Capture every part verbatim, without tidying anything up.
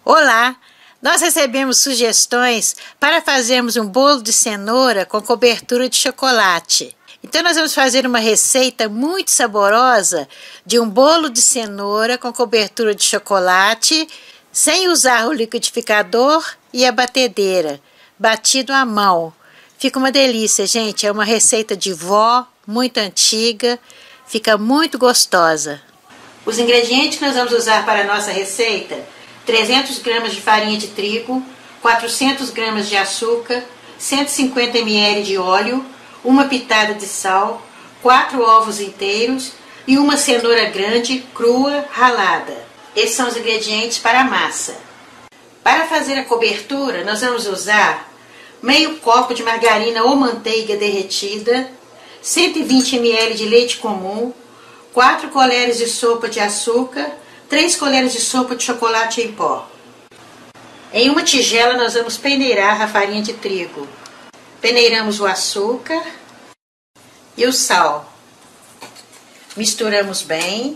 Olá! Nós recebemos sugestões para fazermos um bolo de cenoura com cobertura de chocolate. Então nós vamos fazer uma receita muito saborosa de um bolo de cenoura com cobertura de chocolate, sem usar o liquidificador e a batedeira, batido à mão. Fica uma delícia, gente. É uma receita de vó, muito antiga, fica muito gostosa. Os ingredientes que nós vamos usar para a nossa receita: trezentas gramas de farinha de trigo, quatrocentas gramas de açúcar, cento e cinquenta mililitros de óleo, uma pitada de sal, quatro ovos inteiros e uma cenoura grande, crua, ralada. Esses são os ingredientes para a massa. Para fazer a cobertura, nós vamos usar meio copo de margarina ou manteiga derretida, cento e vinte mililitros de leite comum, quatro colheres de sopa de açúcar, três colheres de sopa de chocolate em pó. Em uma tigela nós vamos peneirar a farinha de trigo. Peneiramos o açúcar e o sal. Misturamos bem.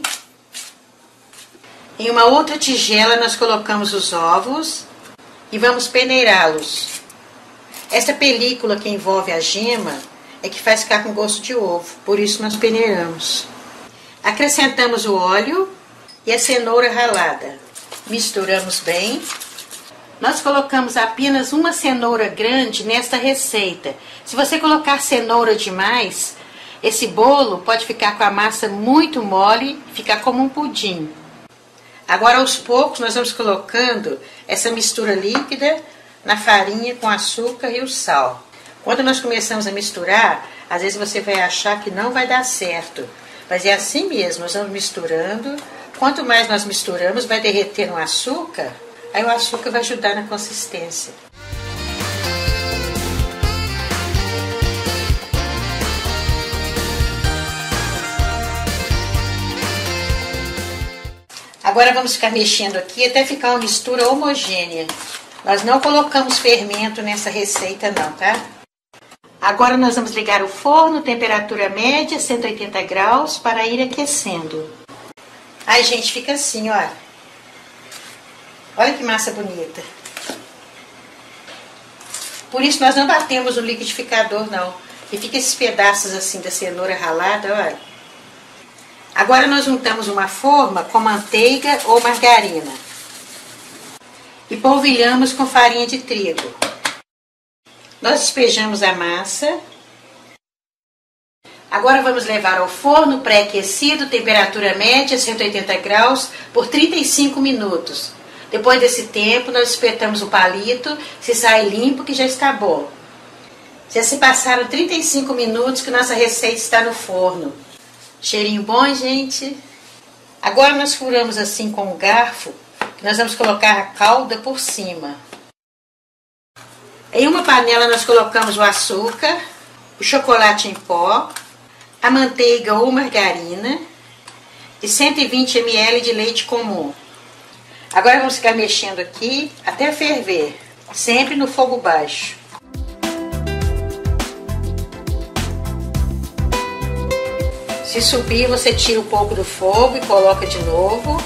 Em uma outra tigela nós colocamos os ovos e vamos peneirá-los. Essa película que envolve a gema é que faz ficar com gosto de ovo, por isso nós peneiramos. Acrescentamos o óleo e a cenoura ralada. Misturamos bem. Nós colocamos apenas uma cenoura grande nesta receita. Se você colocar cenoura demais, esse bolo pode ficar com a massa muito mole e ficar como um pudim. Agora, aos poucos, nós vamos colocando essa mistura líquida na farinha com açúcar e o sal. Quando nós começamos a misturar, às vezes você vai achar que não vai dar certo. Mas é assim mesmo, nós vamos misturando. Quanto mais nós misturamos, vai derreter o açúcar, aí o açúcar vai ajudar na consistência. Agora vamos ficar mexendo aqui até ficar uma mistura homogênea. Nós não colocamos fermento nessa receita não, tá? Agora nós vamos ligar o forno, temperatura média, cento e oitenta graus, para ir aquecendo. Ai, gente, fica assim, ó. Olha que massa bonita. Por isso nós não batemos no liquidificador, não. E fica esses pedaços assim da cenoura ralada, olha. Agora nós untamos uma forma com manteiga ou margarina. E polvilhamos com farinha de trigo. Nós despejamos a massa. Agora vamos levar ao forno pré-aquecido, temperatura média, cento e oitenta graus, por trinta e cinco minutos. Depois desse tempo, nós espetamos o palito, se sai limpo que já está bom. Já se passaram trinta e cinco minutos que nossa receita está no forno. Cheirinho bom, gente? Agora nós furamos assim com um garfo, que nós vamos colocar a calda por cima. Em uma panela nós colocamos o açúcar, o chocolate em pó, a manteiga ou margarina e cento e vinte mililitros de leite comum. Agora vamos ficar mexendo aqui até ferver, sempre no fogo baixo. Se subir, você tira um pouco do fogo e coloca de novo.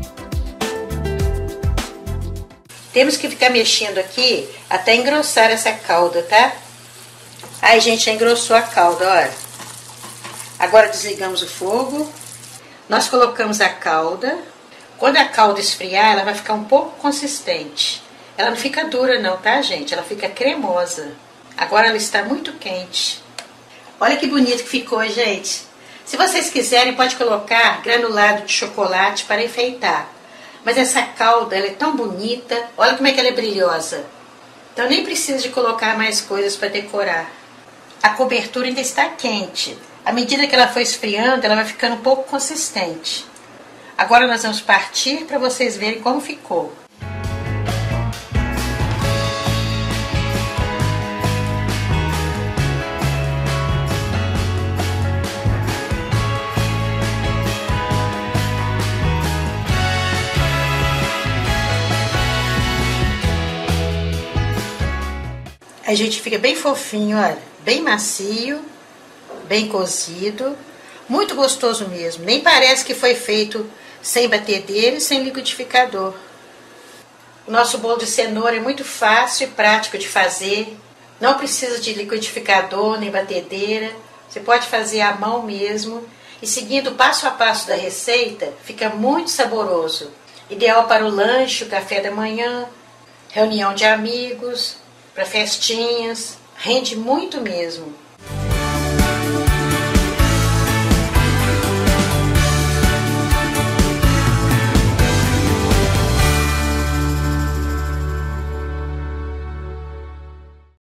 Temos que ficar mexendo aqui até engrossar essa calda, tá? Aí, gente, já engrossou a calda, olha. Agora desligamos o fogo. Nós colocamos a calda. Quando a calda esfriar, ela vai ficar um pouco consistente. Ela não fica dura não, tá, gente? Ela fica cremosa. Agora ela está muito quente. Olha que bonito que ficou, gente. Se vocês quiserem, pode colocar granulado de chocolate para enfeitar. Mas essa calda, ela é tão bonita. Olha como é que ela é brilhosa. Então nem precisa de colocar mais coisas para decorar. A cobertura ainda está quente. À medida que ela for esfriando, ela vai ficando um pouco consistente. Agora nós vamos partir para vocês verem como ficou. A gente fica bem fofinho, olha, bem macio, bem cozido, muito gostoso mesmo. Nem parece que foi feito sem batedeira e sem liquidificador. O nosso bolo de cenoura é muito fácil e prático de fazer. Não precisa de liquidificador nem batedeira. Você pode fazer à mão mesmo. E seguindo o passo a passo da receita, fica muito saboroso. Ideal para o lanche, o café da manhã, reunião de amigos, para festinhas. Rende muito mesmo.